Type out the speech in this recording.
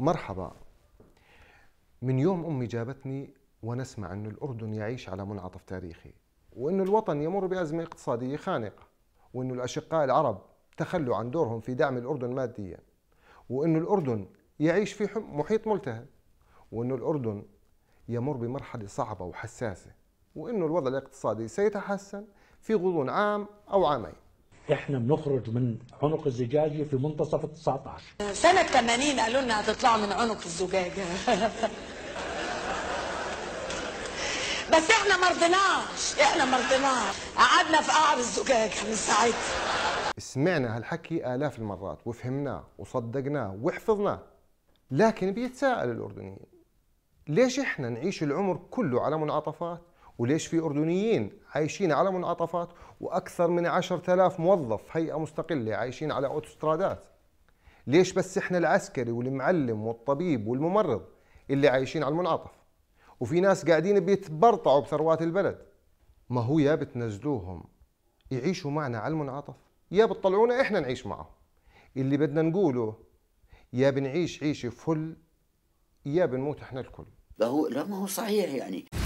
مرحبا. من يوم أمي جابتني وأنا أسمع أن الأردن يعيش على منعطف تاريخي، وأن الوطن يمر بأزمة اقتصادية خانقة، وأن الأشقاء العرب تخلوا عن دورهم في دعم الأردن ماديا، وأن الأردن يعيش في محيط ملتهب، وأن الأردن يمر بمرحلة صعبة وحساسة، وأن الوضع الاقتصادي سيتحسن في غضون عام أو عامين. احنا بنخرج من عنق الزجاجة في منتصف ال 19 سنة 80 قالوا لنا هتطلعوا من عنق الزجاجة. بس احنا ما رضيناش، قعدنا في قعر الزجاجة من ساعتها. سمعنا هالحكي آلاف المرات وفهمناه وصدقناه وحفظناه، لكن بيتساءل الأردنيين ليش احنا نعيش العمر كله على منعطفات، وليش في أردنيين عايشين على منعطفات وأكثر من 10,000 موظف هيئة مستقلة عايشين على أوتوسترادات؟ ليش بس احنا العسكري والمعلم والطبيب والممرض اللي عايشين على المنعطف، وفي ناس قاعدين بيتبرطعوا بثروات البلد؟ ما هو يا بتنزلوهم يعيشوا معنا على المنعطف، يا بتطلعونا احنا نعيش معهم. اللي بدنا نقوله يا بنعيش عيشة فل، يا بنموت احنا الكل. لا ما هو صحيح يعني.